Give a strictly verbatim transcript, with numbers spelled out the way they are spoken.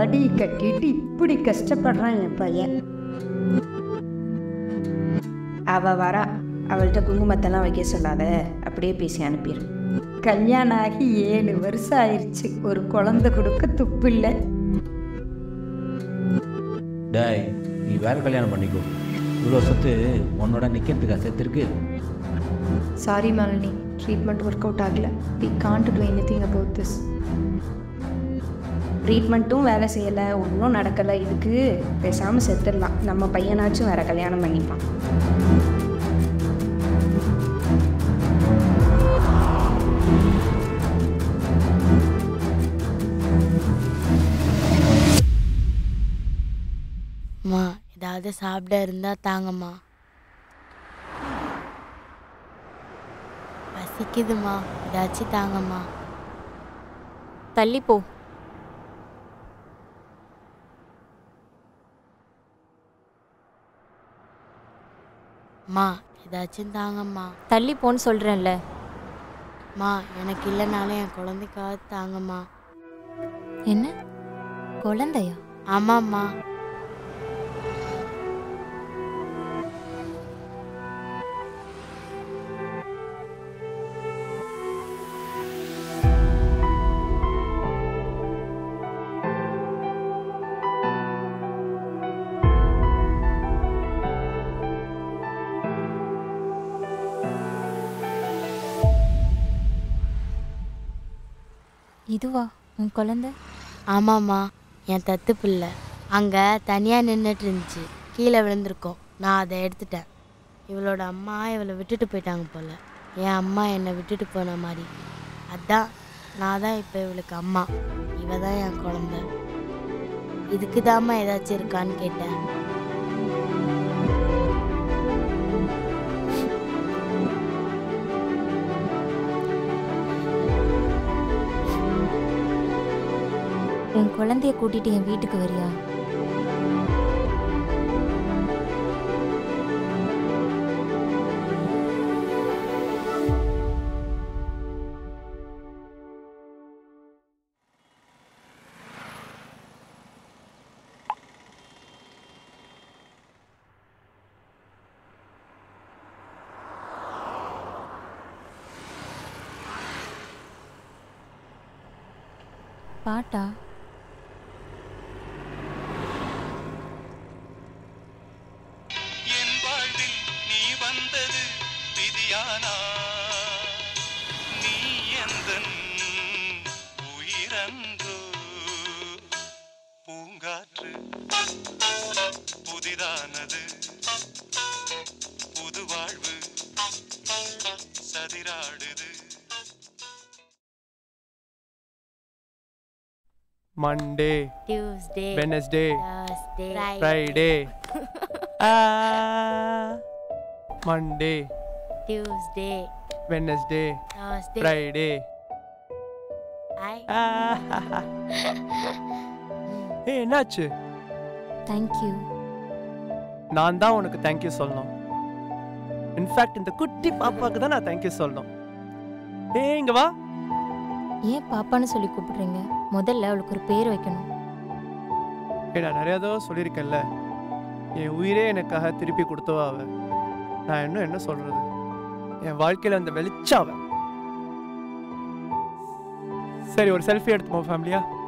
தாடி கட்டிட்டு இப்படி கஷ்டப்படுறான் என் பையன். அவள் வரா, அவள்கிட்ட குங்குமத்தெல்லாம் வைக்க சொல்லாத, அப்படியே பேசி அனுப்பிடு. கல்யாணம் ஆகி ஏழு வருஷம் ஆயிடுச்சு, ஒரு குழந்தை கொடுக்க துப்பு இல்லை. டாய், நீ வேற கல்யாணம் பண்ணிக்கோ. இவ்வளோ சொத்து உன்னோட நிற்கிறதுக்கா செத்துருக்கு. Sorry Malini, treatment work out ஆகலை. We can't do anything about this. ட்ரீட்மெண்ட்டும் வேலை செய்யலை, ஒன்றும் நடக்கலை. இதுக்கு பேசாமல் செத்துடலாம். நம்ம பையனாச்சும் வேற கல்யாணம் பண்ணிப்பான். அம்மா, ஏதாவது சாப்பிட இருந்தா தாங்கம்மா. பசிக்குதுமா, ஏதாச்சும் தாங்கம்மா. தள்ளிப்போ. அம்மா, ஏதாச்சும் தாங்கம்மா. தள்ளிப்போன்னு சொல்கிறேன்ல. அம்மா, எனக்கு இல்லைனாலும் என் குழந்தைக்காக தாங்கம்மா. என்ன குழந்தையா? ஆமாம்மா. இதுவா உன் குழந்தை? ஆமாம்மா, என் தத்து பிள்ளை. அங்கே தனியாக நின்றுட்டு இருந்துச்சு, கீழே விழுந்திருக்கோம். நான் அதை எடுத்துட்டேன். இவளோட அம்மா இவளை விட்டுட்டு போயிட்டாங்க போல், என் அம்மா என்னை விட்டுட்டு போன மாதிரி. அதான் நான் தான் இப்போ இவளுக்கு அம்மா. இவ தான் என் குழந்தை. இதுக்கு தாம்மா ஏதாச்சும் இருக்கான்னு கேட்டேன். உன் குழந்தைய கூட்டிட்டு என் வீட்டுக்கு வரியா? பாட்டா? Monday, Tuesday, Wednesday, Thursday, Friday. Ah, Monday, Tuesday, Wednesday, Thursday, Friday. I. Ah, hey, என்னாச்சு? Thank you. நான் தான் உனக்கு தேங்க்யூ சொல்லணும். இன்ஃபேக்ட் இந்த குட்டி பாப்பாக்கு தான் நான் தேங்க்யூ சொல்லணும். ஏய், இங்க வா. ஏன் பாப்பான்னு சொல்லி கூப்பிடுறீங்க? முதல்ல அவளுக்கு ஒரு பேர் வைக்கணும். ஏ, நான் நிறையா தடவை சொல்லியிருக்கேன்ல, என் உயிரே எனக்காக திருப்பி கொடுத்தவா அவ. நான் இன்னும் என்ன சொல்றது, என் வாழ்க்கையில் அந்த வெளிச்சாவ. சரி, ஒரு செல்ஃபி எடுத்துப்போம் ஃபேமிலியா.